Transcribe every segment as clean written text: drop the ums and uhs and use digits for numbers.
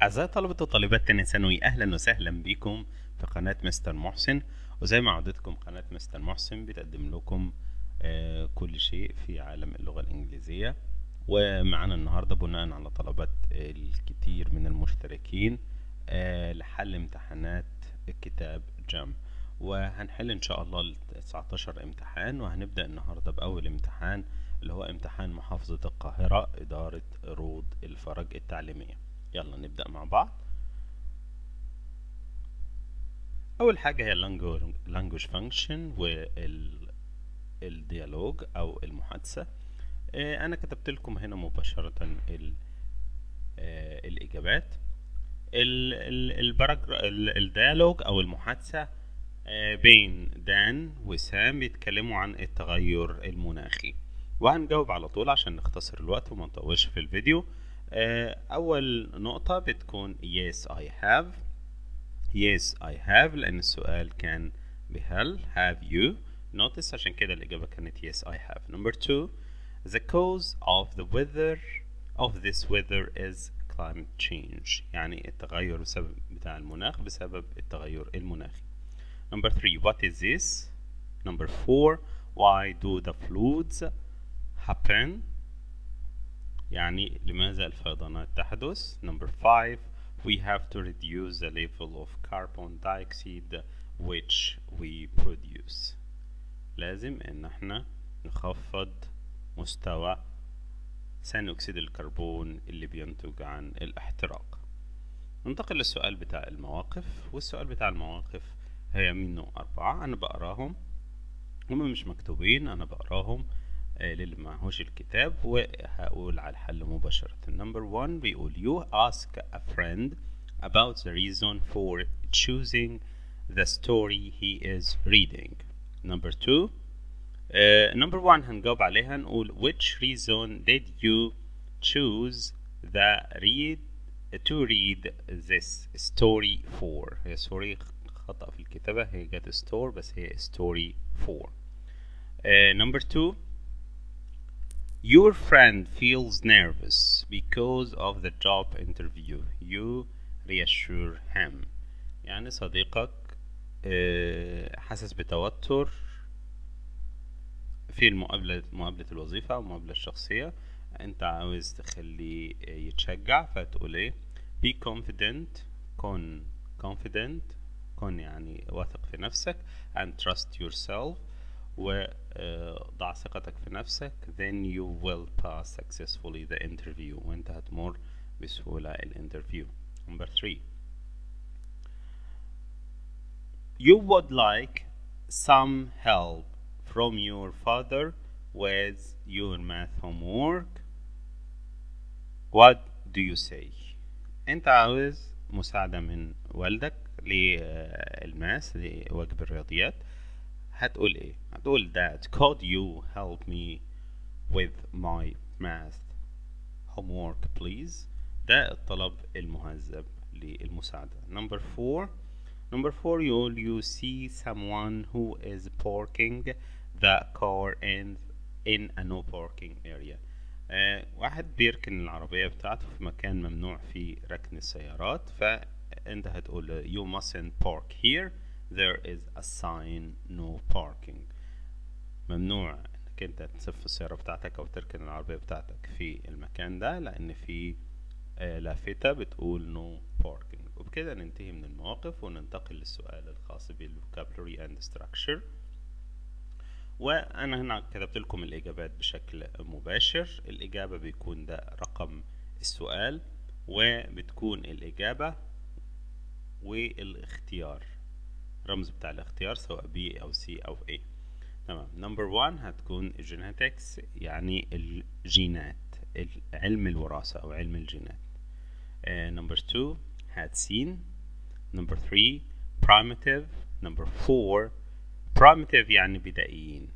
أعزائي طلبة وطالبات تانية ثانوي، أهلا وسهلا بكم في قناة مستر محسن. وزي ما عودتكم قناة مستر محسن بتقدم لكم كل شيء في عالم اللغة الإنجليزية. ومعنا النهاردة بناء على طلبات الكثير من المشتركين لحل امتحانات كتاب جام، وهنحل إن شاء الله 19 امتحان. وهنبدأ النهاردة بأول امتحان اللي هو امتحان محافظة القاهرة إدارة روض الفرج التعليمية. يلا نبدأ مع بعض. أول حاجة هي language function والديالوج أو المحادثة. أنا كتبت لكم هنا مباشرة الإجابات. الديالوج أو المحادثة بين دان وسام بيتكلموا عن التغير المناخي، وهنجاوب على طول عشان نختصر الوقت وما نطولش في الفيديو. أول نقطة بتكون yes I have. yes I have لأن السؤال كان بهل. have you. notice عشان كده الإجابة كانت yes I have. number 2 the cause of the weather of this weather is climate change، يعني التغير بتاع المناخ بسبب التغير المناخي. number 3 what is this. number 4 why do the floods happen، يعني لماذا الفيضانات تحدث. number 5 we have to reduce the level of carbon dioxide which we produce، لازم ان احنا نخفض مستوى ثاني اكسيد الكربون اللي بينتج عن الاحتراق. ننتقل للسؤال بتاع المواقف، والسؤال بتاع المواقف هي منه 4. انا بقراهم، هم مش مكتوبين، انا بقراهم للي معهوش الكتاب وهقول على الحل مباشرة. number 1 بيقول you ask a friend about the reason for choosing the story he is reading. number 2 number 1 هنجاوب عليها نقول which reason did you choose to read this story for. هي sorry خطأ في الكتابة، هي جت store بس هي story for. number 2 your friend feels nervous because of the job interview. You reassure him، يعني صديقك حاسس بتوتر في مقابلة الوظيفة أو المقابلة الشخصية. أنت عاوز تخليه يتشجع فتقول إيه be confident. كن يعني واثق في نفسك and trust yourself، وضع ثقتك في نفسك. then you will pass successfully the interview، وانت هتمر بسهولة الانترفيو. number 3 you would like some help from your father with your math homework. what do you say. انت عاوز مساعدة من والدك للماس لواجب الرياضيات، هتقول ايه؟ هتقول that could you help me with my math homework please. ده الطلب المهذب للمساعدة. number 4 you see someone who is parking the car in a no parking area. واحد بيركن العربية بتاعته في مكان ممنوع فيه ركن السيارات، فانت هتقول you mustn't park here. there is a sign no parking. ممنوع انك انت تصف السيارة بتاعتك او تركن العربية بتاعتك في المكان ده لان في لافتة بتقول no parking. وبكده ننتهي من المواقف وننتقل للسؤال الخاص بالvocabulary and structure. وانا هنا كتبت لكم الاجابات بشكل مباشر. الاجابة بيكون ده رقم السؤال، وبتكون الاجابة والاختيار رمز بتاع الاختيار سواء B أو C أو A. تمام. number 1 هتكون genetics، يعني الجينات، علم الوراثة أو علم الجينات. number 2 هتسين. number 3 primitive. number 4 primitive يعني بدائيين.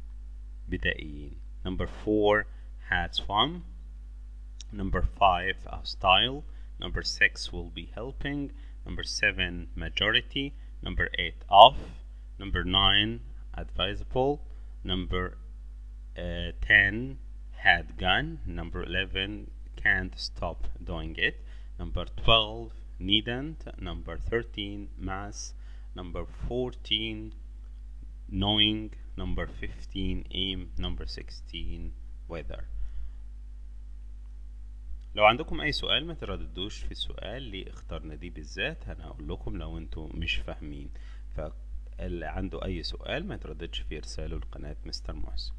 number 4 had swum. number 5 style. number 6 will be helping. number 7 majority. number 8 off. number 9 advisable. number 10 had gun. number 11 can't stop doing it. number 12 needn't, number 13 mass, number 14 knowing, number 15 aim, number 16 weather. لو عندكم اي سؤال ما ترددوش في السؤال اللي اخترنا دي بالذات، انا هقول لكم لو انتم مش فاهمين، فاللي عنده اي سؤال ما يترددش في ارساله لقناة مستر محسن.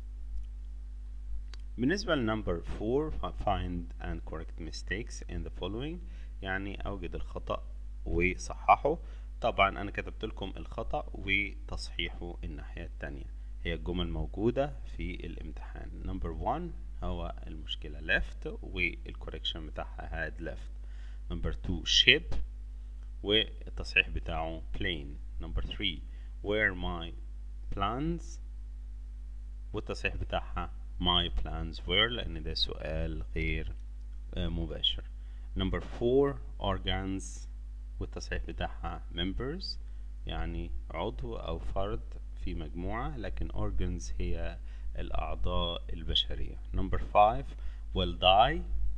بالنسبة لنمبر 4 find and correct mistakes in the following، يعني اوجد الخطأ وصححه. طبعا انا كتبت لكم الخطأ وتصحيحه الناحية التانية، هي الجمل موجودة في الامتحان. نمبر 1 هو المشكلة left والكوريكشن بتاعها had left. نمبر 2 ship والتصحيح بتاعه plane. نمبر 3 where my plans والتصحيح بتاعها my plans were، لأن ده سؤال غير مباشر. نمبر 4 organs والتصحيح بتاعها members، يعني عضو أو فرد في مجموعة، لكن organs هي الأعضاء البشرية. نمبر 5 will die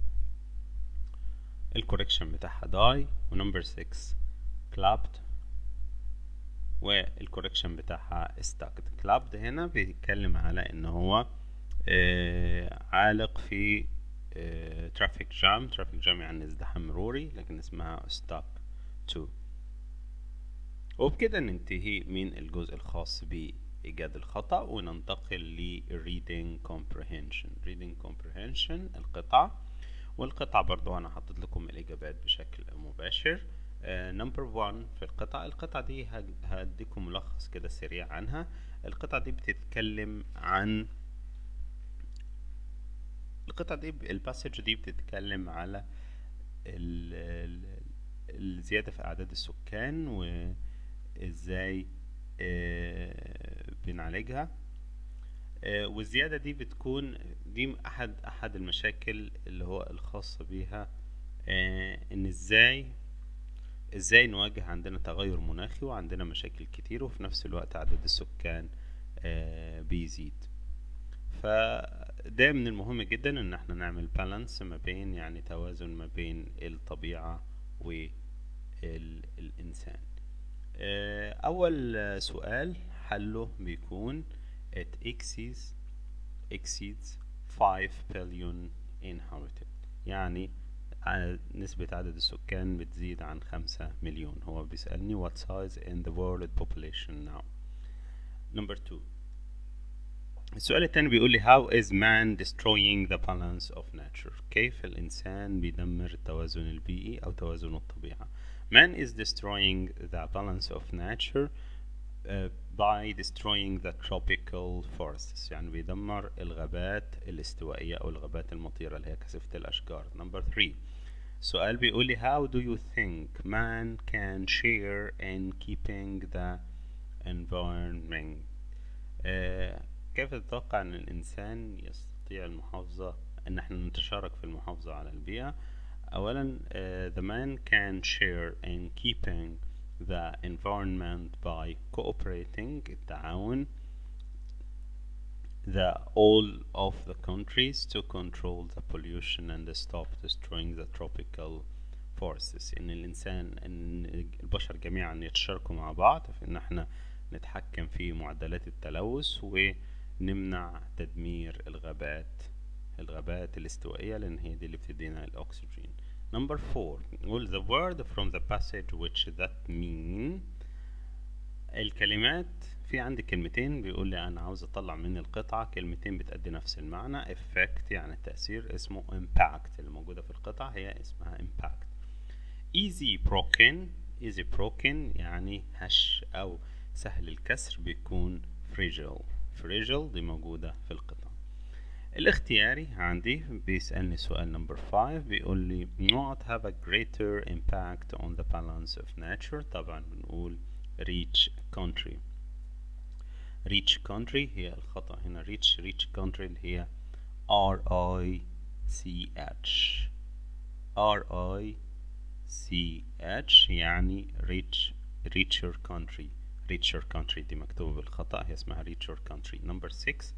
الكوريكشن بتاعها die. ونمبر 6 clapped والكوريكشن بتاعها stuck. clapped هنا بيتكلم على ان هو عالق في traffic jam يعني ازدحام مروري، لكن اسمها stuck too. وبكده ننتهي من الجزء الخاص بإيجاد الخطأ وننتقل ل reading comprehension. reading comprehension القطعة، والقطعة برضو أنا حطيت لكم الإجابات بشكل مباشر. نمبر 1 في القطعة دي هديكم ملخص كده سريع عنها. القطعة دي بتتكلم عن الباسج دي بتتكلم على الزيادة في أعداد السكان وإزاي بنعالجها. والزيادة دي بتكون دي أحد المشاكل اللي هو الخاصة بيها، إن إزاي نواجه عندنا تغير مناخي وعندنا مشاكل كتير وفي نفس الوقت عدد السكان بيزيد. فده من المهم جدا إن احنا نعمل بالانس ما بين، يعني توازن ما بين الطبيعة والإنسان. أول سؤال حله بيكون it exceeds 5 billion inhabited، يعني نسبة عدد السكان بتزيد عن 5 مليون. هو بيسألني what size in the world population now. number 2 السؤال الثاني بيقول لي how is man destroying the balance of nature، كيف الإنسان بيدمر التوازن البيئي أو توازن الطبيعة. man is destroying the balance of nature by destroying the tropical forests، يعني بيدمر الغابات الاستوائية أو الغابات المطيرة اللي هي كثافة الأشجار. number 3 السؤال بيقول لي how do you think man can share in keeping the environment، كيف تتوقع أن الإنسان يستطيع أن احنا نتشارك في المحافظة على البيئة. أولا the man can share in keeping the environment by cooperating التعاون all of the countries to control the pollution and stop destroying the tropical forests، إن البشر جميعا يتشاركوا مع بعض في إن احنا نتحكم في معدلات التلوث ونمنع تدمير الغابات الاستوائية، لأن هي دي اللي بتدينا الأكسجين. number 4 نقول the word from the passage which that mean، الكلمات في عندي كلمتين بيقول لي أنا عاوز أطلع من القطعة كلمتين بتأدي نفس المعنى. effect يعني التأثير، اسمه impact اللي موجودة في القطعة هي اسمها impact. easy broken يعني هش أو سهل الكسر بيكون fragile دي موجودة في القطعة. الاختياري عندي بيسألني سؤال نمبر 5 بيقول لي not have a greater impact on the balance of nature، طبعا بنقول rich country هي الخطأ هنا. rich country اللي هي RICH يعني richer country دي مكتوبة بالخطأ، هي اسمها richer country. number 6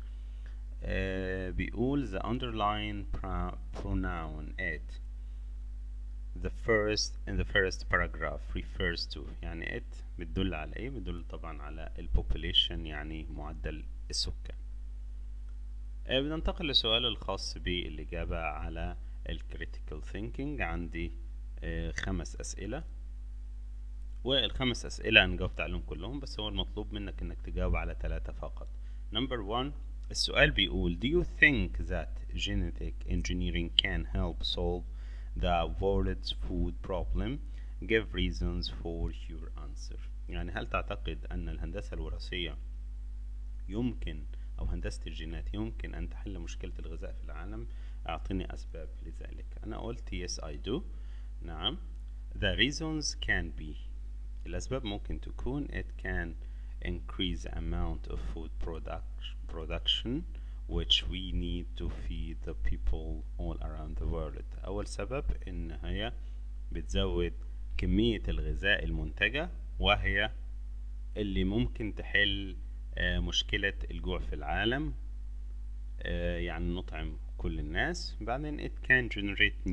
بيقول the underlying pronoun it in the first paragraph refers to. يعني it بتدل على ايه؟ بتدل طبعا على population، يعني معدل السكان. بننتقل للسؤال الخاص بالإجابة على critical thinking. عندي 5 أسئلة، والخمس أسئلة أنا جاوبت عليهم كلهم، بس هو المطلوب منك إنك تجاوب على 3 فقط. Number 1، السؤال بيقول Do you think that genetic engineering can help solve the world's food problem? Give reasons for your answer. يعني هل تعتقد أن الهندسة الوراثية يمكن، أو هندسة الجينات يمكن أن تحل مشكلة الغذاء في العالم؟ أعطني أسباب لذلك. أنا قلت yes I do. نعم. The reasons can be، الأسباب ممكن تكون it can increase the amount of food production which we need to feed the people all around the world. أول سبب إن هي بتزود كمية الغذاء المنتجة، وهي اللي ممكن تحل مشكلة الجوع في العالم، يعني نطعم كل الناس. بعدين it can generate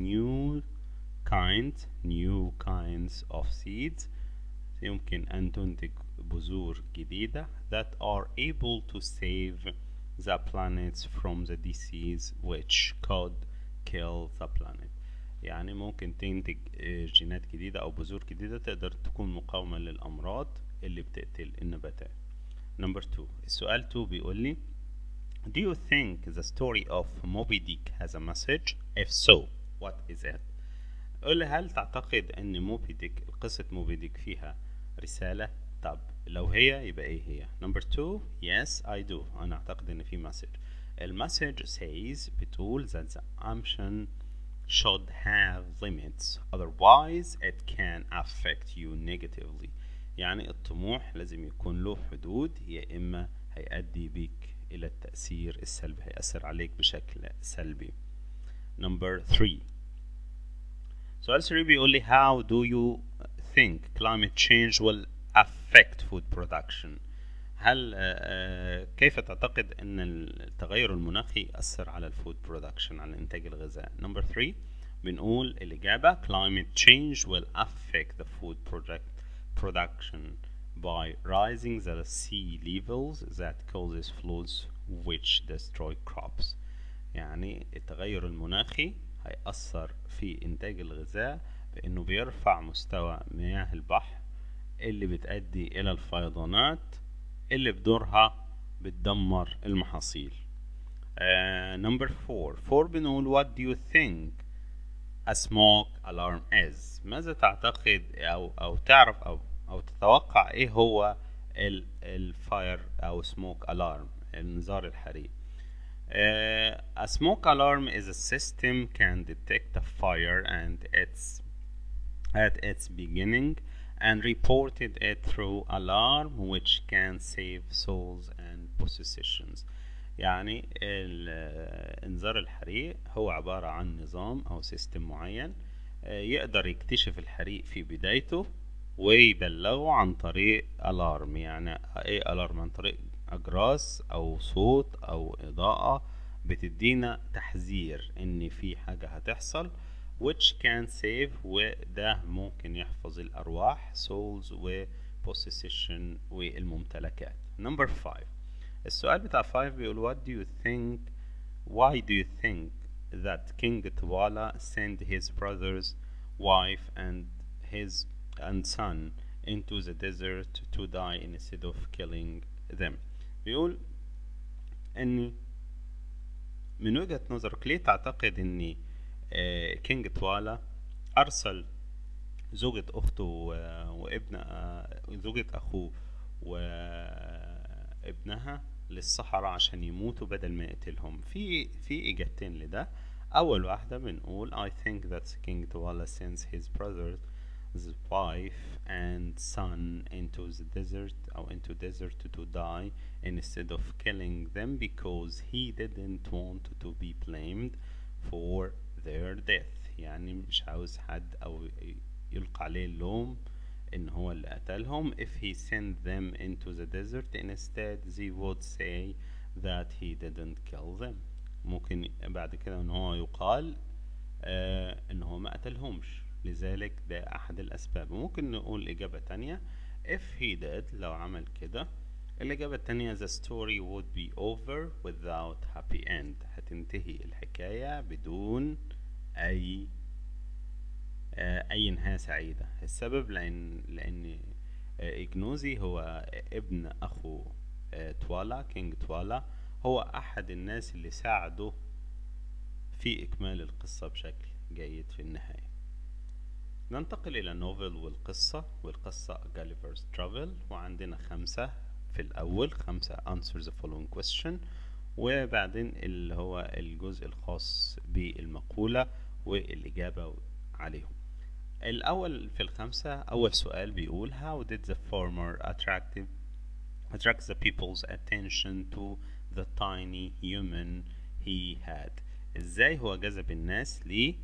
new kinds of seeds، يمكن أن تنتج بذور جديدة that are able to save the planet from the disease which could kill the planet. يعني ممكن تنتج جينات جديدة أو بذور جديدة تقدر تكون مقاومة للأمراض اللي بتقتل النباتات. Number 2، السؤال 2 بيقول لي Do you think the story of Moby Dick has a message? If so, what is it? قول لي هل تعتقد ان موبي ديك، قصة موبي ديك فيها رسالة؟ طب لو هي يبقى ايه هي؟ Number 2، yes I do، انا اعتقد ان في message. المسج says، بتقول that the ambition should have limits otherwise it can affect you negatively. يعني الطموح لازم يكون له حدود، يا اما هيؤدي بيك الى التأثير السلبي، هيأثر عليك بشكل سلبي. Number 3، سؤال 3 بيقول لي how do you think climate change will affect food production؟ هل كيف تعتقد ان التغير المناخي يأثر على الفود برودكشن، على انتاج الغذاء؟ Number 3 بنقول الإجابة climate change will affect the food production by rising the sea levels that causes floods which destroy crops. يعني التغير المناخي هيأثر في إنتاج الغذاء بأنه بيرفع مستوى مياه البحر اللي بتؤدي إلى الفيضانات اللي بدورها بتدمر المحاصيل. Number 4 بنقول what do you think a smoke alarm is؟ ماذا تعتقد أو تعرف أو تتوقع إيه هو الفاير أو smoke alarm، الإنذار الحريق؟ A smoke alarm is a system can detect a fire and at its beginning and reported it through alarm which can save souls and possessions. يعني انذار الحريق هو عبارة عن نظام أو سيستم معين يقدر يكتشف الحريق في بدايته ويبلغه عن طريق ألارم. يعني ايه ألارم؟ عن طريق أجراس أو صوت أو إضاءة بتدينا تحذير إن في حاجة هتحصل which can save، وده ممكن يحفظ الأرواح souls و possession والممتلكات. Number 5، السؤال بتاع 5 بيقول why do you think that King Twala sent his brother's wife and son into the desert to die instead of killing them؟ بيقول ان من وجهة نظرك ليه تعتقد ان كينج توالا ارسل زوجة اخته وابن زوجة اخوه وابنها للصحراء عشان يموتوا بدل ما يقتلهم؟ في اجابتين لده. اول واحدة بنقول I think that King Twala sends his brother's wife and son into the desert to die instead of killing them because he didn't want to be blamed for their death. يعني مش عاوز حد او يلقى عليه اللوم ان هو اللي قتلهم. If he sent them into the desert instead they would say that he didn't kill them. ممكن بعد كده ان هو يقال ان هو ما قتلهمش، لذلك ده أحد الأسباب. وممكن نقول إجابة تانية if he did، لو عمل كده. الإجابة التانية the story would be over without happy end، هتنتهي الحكاية بدون أي نهاية سعيدة. السبب لأن إجنوزي هو ابن أخو توالا، كينج توالا، هو أحد الناس اللي ساعدوا في إكمال القصة بشكل جيد في النهاية. ننتقل إلى النوفل والقصة Gulliver's Travel، وعندنا 5 في الأول، 5 answer the following question، وبعدين اللي هو الجزء الخاص بالمقولة والإجابة عليهم. الأول في ال5، أول سؤال بيقول how did the farmer attract the people's attention to the tiny human he had؟ ازاي هو جذب الناس ل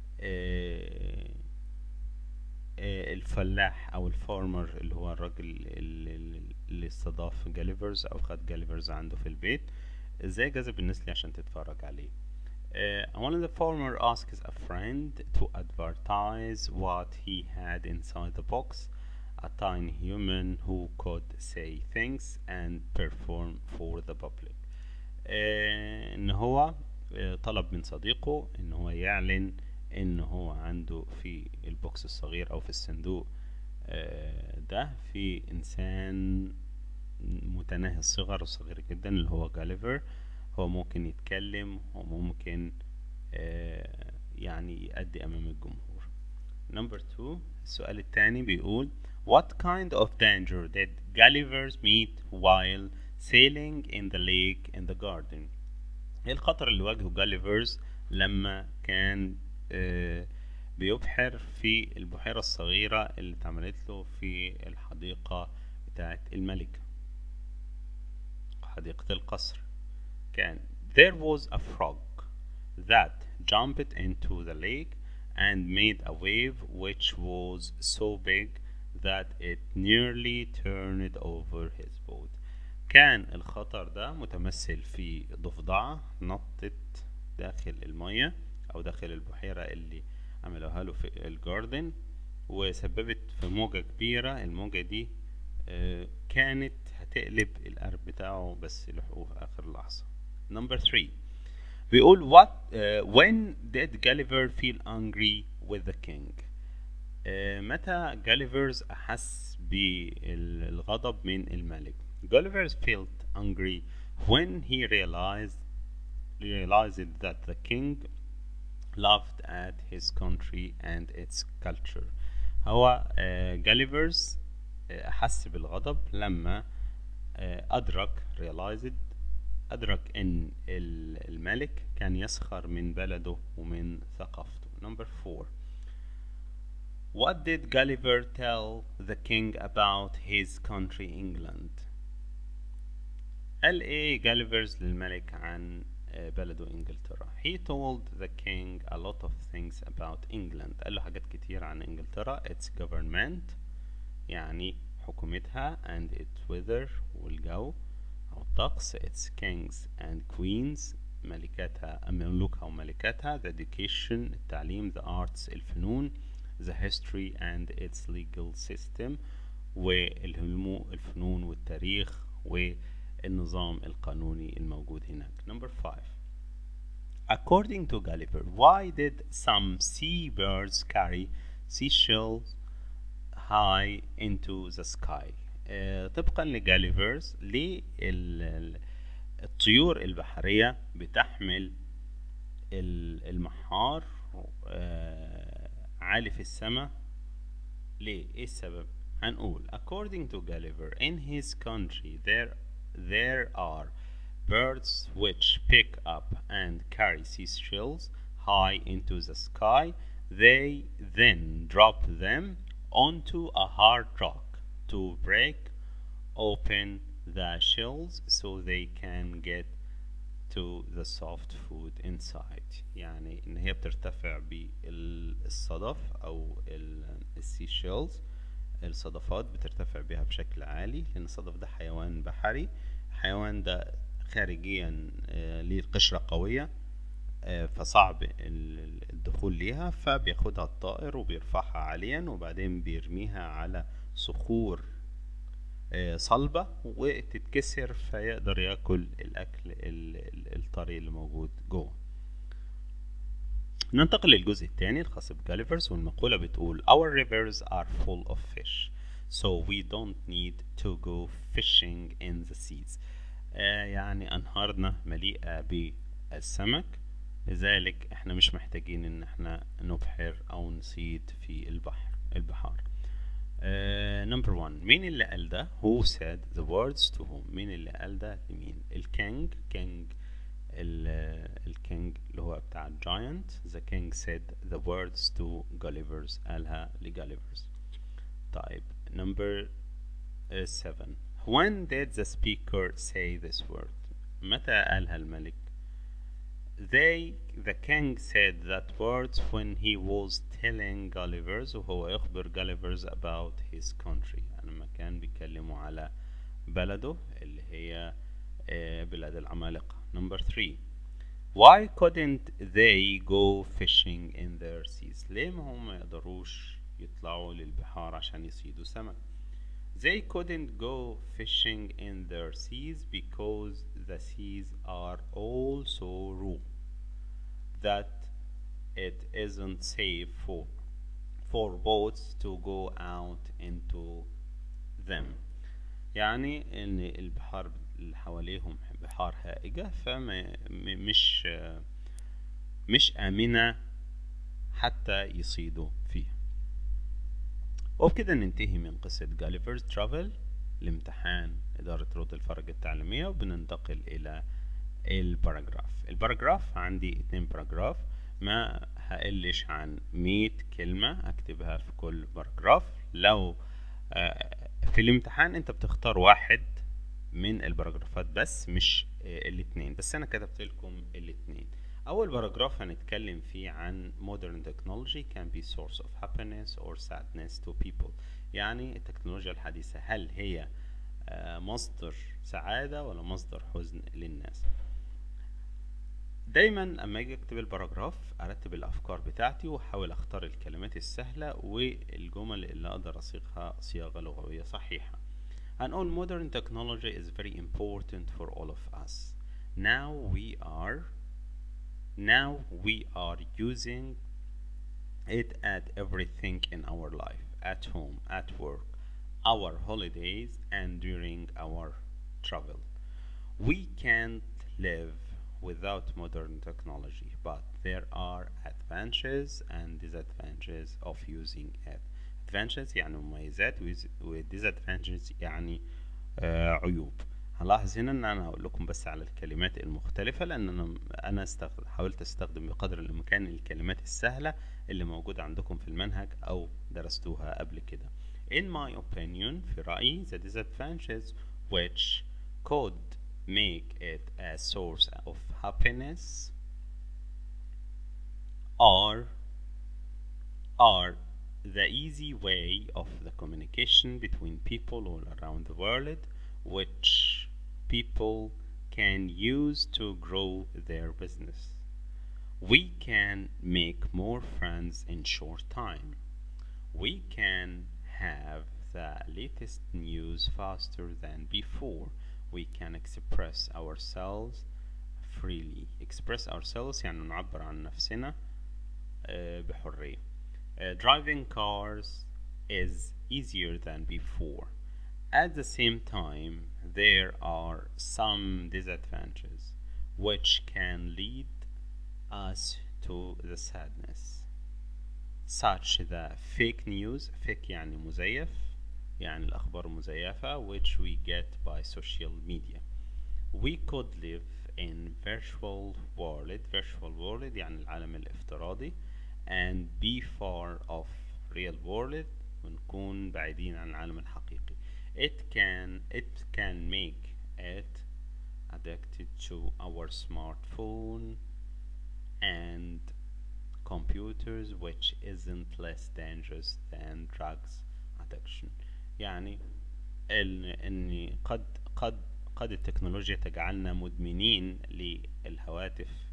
الفلاح او الفارمر اللي هو الراجل اللي استضاف جاليفرز او خد جاليفرز عنده في البيت، ازاي جذب الناس ليه عشان تتفرج عليه؟ one of the farmer asks a friend to advertise what he had inside the box, a tiny human who could say things and perform for the public. ان هو طلب من صديقه ان هو يعلن ان هو عنده في البوكس الصغير او في الصندوق ده في انسان متناهي الصغر وصغير جدا اللي هو جاليفر. هو ممكن يتكلم وممكن يعني يأدي امام الجمهور. Number 2، السؤال الثاني بيقول what kind of danger did Gulliver meet while sailing in the lake in the garden؟ ايه الخطر اللي واجهه جاليفرز لما كان بيبحر في البحيرة الصغيرة اللي اتعملت له في الحديقة بتاعت الملكة، حديقة القصر؟ كان there was a frog that jumped into the lake and made a wave which was so big that it nearly turned over his boat. كان الخطر ده متمثل في ضفدعة نطت داخل المية أو داخل البحيرة اللي عملوها له في الجاردن، وسببت في موجة كبيرة. الموجة دي كانت هتقلب القارب بتاعه بس لحقوه في آخر لحظة. Number 3 بيقول when did Gulliver feel angry with the king؟ متى جاليفرز أحس بالغضب من الملك؟ Gulliver felt angry when he realized that the king laughed at his country and its culture. هو جاليفرز أحس بالغضب لما أدرك إن الملك كان يسخر من بلده ومن ثقافته. Number 4، what did Gulliver tell the king about his country England؟ قال ايه جاليفرز للملك عن بلده انجلترا؟ He told the king a lot of things about England. قال له حاجات كتير عن انجلترا. its government يعني حكومتها and its weather والجو أو الطقس. its kings and queens ملوكها وملكاتها. the education التعليم. the arts الفنون. the history and its legal system والفنون والتاريخ والنظام القانوني الموجود هناك. Number 5، according to Gulliver why did some sea birds carry seashells high into the sky؟ طبقا لجاليفرز ليه الطيور البحرية بتحمل المحار عالي في السماء؟ ليه؟ ايه السبب؟ هنقول according to Gulliver in his country there are birds which pick up and carry seashells high into the sky. They then drop them onto a hard rock to break open the shells so they can get to the soft food inside. يعني ان هي بترتفع بالصدف او السيشيلز، الصدفات بترتفع بها بشكل عالي لان الصدف ده حيوان بحري. الحيوان ده خارجيا ليه قشرة قوية فصعب الدخول ليها، فبياخدها الطائر وبيرفعها عاليا وبعدين بيرميها على صخور صلبة وتتكسر فيقدر ياكل الأكل الطري اللي موجود جوه. ننتقل للجزء الثاني الخاص بجاليفرز، والمقولة بتقول Our rivers are full of fish so we don't need to go fishing in the seas. يعني أنهارنا مليئة بالسمك، لذلك احنا مش محتاجين ان احنا نبحر او نصيد في البحار. نمبر 1، مين اللي قال ده؟ Who said the words to whom؟ مين اللي قال ده لمين؟ الكينج الكينج اللي هو بتاع الجاينت. The king said the words to Gullivers، قالها لجاليفرز. طيب نمبر 7، when did the speaker say this word؟ متى قالها الملك؟ The king said that words when he was telling Gullivers، وهو يخبر Gullivers about his country، لما كان بيتكلموا على بلده اللي هي بلاد العمالقة. Number 3، why couldn't they go fishing in their seas؟ ليه ما هم يقدروش يطلعوا للبحار عشان يصيدوا سمك؟ They couldn't go fishing in their seas because the seas are all so raw that it isn't safe for boats to go out into them. يعني ان البحار اللي حواليهم بحار هائجة، فما مش آمنة حتى يصيدوا فيها. وبكده ننتهي من قصة جاليفرز ترافل لامتحان إدارة روض الفرج التعليمية، وبننتقل إلى الباراجراف عندي 2 باراجراف، ما هقلش عن 100 كلمة أكتبها في كل باراجراف. لو في الامتحان انت بتختار واحد من الباراجرافات بس مش الاتنين، بس انا كتبت لكم الاتنين. اول باراجراف هنتكلم فيه عن modern technology can be source of happiness or sadness to people، يعني التكنولوجيا الحديثة هل هي مصدر سعادة ولا مصدر حزن للناس؟ دايما اما اجي اكتب الباراجراف ارتب الافكار بتاعتي واحاول اختار الكلمات السهلة والجمل اللي اقدر اصيغها صياغة لغوية صحيحة. هنقول modern technology is very important for all of us. Now we are using it at everything in our life, at home, at work, our holidays, and during our travel. We can't live without modern technology, but there are advantages and disadvantages of using it. advantages يعني مميزات و disadvantages يعني عيوب. هنلاحظ هنا ان انا هقول لكم بس على الكلمات المختلفة، لان انا حاولت استخدم بقدر الامكان الكلمات السهلة اللي موجودة عندكم في المنهج او درستوها قبل كده. In my opinion، في رأيي، the disadvantages which could make it a source of happiness are the easy way of the communication between people all around the world, which people can use to grow their business. We can make more friends in short time. We can have the latest news faster than before. We can express ourselves freely. Express ourselves يعني نعبر عن نفسنا بحرية. Driving cars is easier than before. At the same time, there are some disadvantages which can lead us to the sadness, such that fake news, fake يعني مزيف، يعني الأخبار مزيفة، which we get by social media. We could live in virtual world يعني العالم الافتراضي، and be far off real world، ونكون بعيدين عن العالم الحقيقي. It can make it addicted to our smartphone and computers, which isn't less dangerous than drugs addiction. يعني ان قد التكنولوجيا تجعلنا مدمنين للهواتف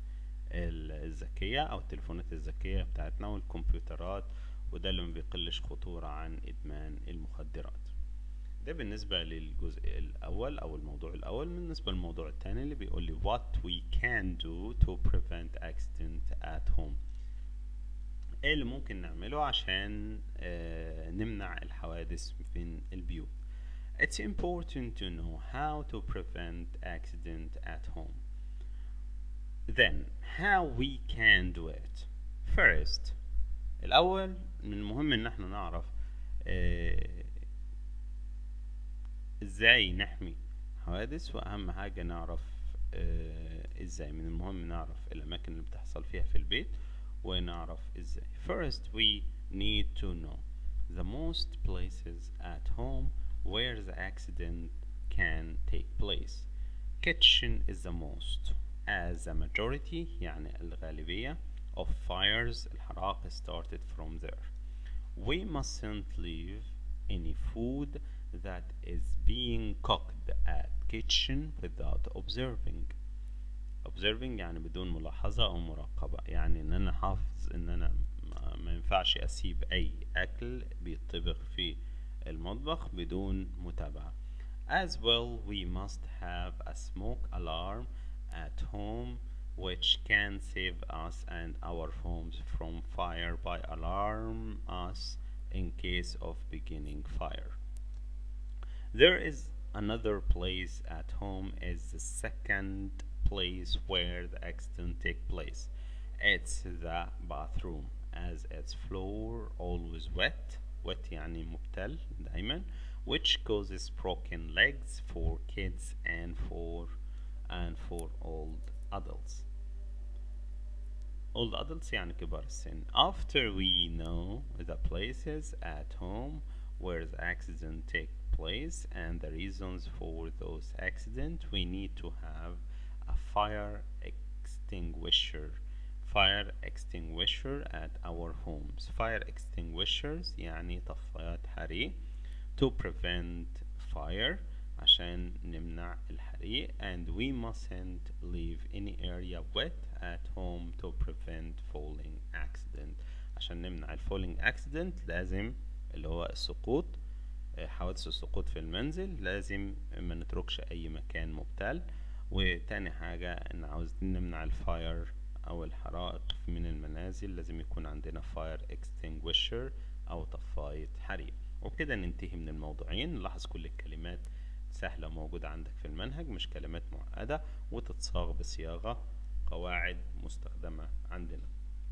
الذكية أو التليفونات الذكية بتاعتنا والكمبيوترات، وده اللي ما بيقلش خطورة عن إدمان المخدرات. ده بالنسبة للجزء الأول أو الموضوع الأول. بالنسبة للموضوع الثاني اللي بيقول لي what we can do to prevent accident at home، ايه اللي ممكن نعمله عشان نمنع الحوادث في البيوت. It's important to know how to prevent accident at home. Then how we can do it. First، الأول من المهم إن احنا نعرف ازاي نحمي حوادث، وأهم حاجة نعرف ازاي. من المهم نعرف الأماكن اللي بتحصل فيها في البيت ونعرف ازاي. First we need to know the most places at home where the accident can take place. Kitchen is the most, as the majority يعني الغالبية of fires الحرائق started from there. We mustn't leave any food that is being cooked at kitchen without observing يعني بدون ملاحظة أو مراقبة، يعني إن أنا حافظ إن أنا ما ينفعش أسيب أي أكل بيطبخ في المطبخ بدون متابعة. As well, we must have a smoke alarm at home which can save us and our homes from fire by alarm us in case of beginning fire. There is another place at home is the second place where the accident take place. It's the bathroom, as its floor always wet يعني مبتل دايما, which causes broken legs for kids and for old adults. Old adults يعني كبار السن. After we know the places at home where the accident take place and the reasons for those accidents, we need to have a fire extinguisher at our homes. Fire extinguishers يعني طفايات حريق to prevent fire عشان نمنع الحريق. And we mustn't leave any area wet at home to prevent falling accident. عشان نمنع falling accident لازم اللي هو السقوط، حوادث السقوط في المنزل، لازم ما نتركش اي مكان مبتل. وتاني حاجة ان عاوزين نمنع الفاير او الحرائق من المنازل، لازم يكون عندنا fire extinguisher او طفاية حريق. وبكده ننتهي من الموضوعين. نلاحظ كل الكلمات سهلة موجودة عندك في المنهج، مش كلمات معقدة، وتتصاغ بصياغة قواعد مستخدمة عندنا.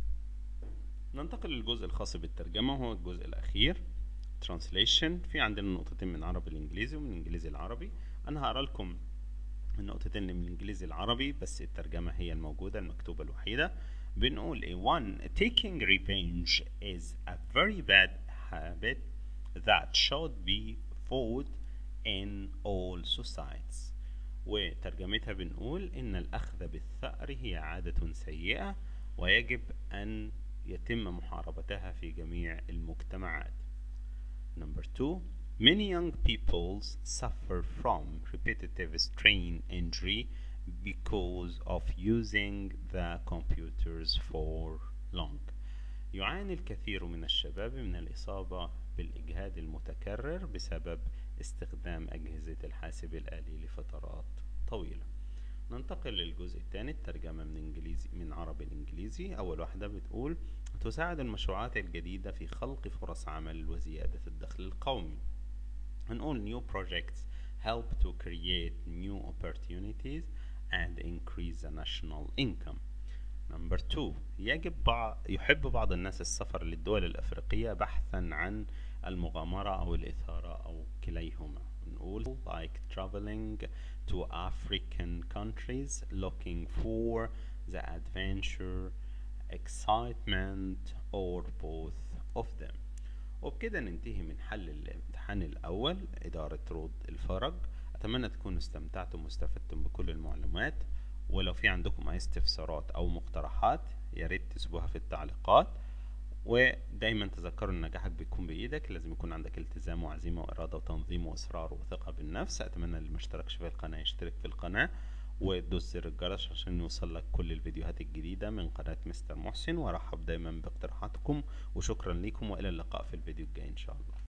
ننتقل للجزء الخاص بالترجمة وهو الجزء الأخير translation. في عندنا نقطتين من عربي الإنجليزي ومن إنجليزي العربي. أنا هقرأ لكم النقطتين من الإنجليزي العربي بس الترجمة هي الموجودة المكتوبة الوحيدة. بنقول إيه؟ 1. Taking revenge is a very bad habit that should be fought in all societies. وترجمتها بنقول إن الأخذ بالثأر هي عادة سيئة ويجب أن يتم محاربتها في جميع المجتمعات. Number 2. Many young people suffer from repetitive strain injury because of using the computers for long. يعاني الكثير من الشباب من الإصابة بالإجهاد المتكرر بسبب استخدام أجهزة الحاسب الآلي لفترات طويلة. ننتقل للجزء الثاني، الترجمة من عربي الإنجليزي. أول واحدة بتقول: تساعد المشروعات الجديدة في خلق فرص عمل وزيادة الدخل القومي. نقول new projects help to create new opportunities and increase the national income. Number 2. يحب بعض الناس السفر للدول الأفريقية بحثا عن المغامرة أو الإثارة أو كليهما. نقول like traveling to African countries looking for the adventure, excitement or both of them. وبكده ننتهي من حل الامتحان الأول إدارة رود الفرج. أتمنى تكونوا استمتعتم واستفدتم بكل المعلومات، ولو في عندكم أي استفسارات أو مقترحات ياريت تسيبوها في التعليقات. ودايما تذكروا ان نجاحك بيكون بإيدك، لازم يكون عندك التزام وعزيمة وإرادة وتنظيم وإصرار وثقة بالنفس. أتمنى اللي ما اشتركش في القناة يشترك في القناة، وتدوس زر الجرس عشان يوصل لك كل الفيديوهات الجديدة من قناة مستر محسن. وارحب دايما باقتراحاتكم، وشكرا لكم، والى اللقاء في الفيديو الجاي ان شاء الله.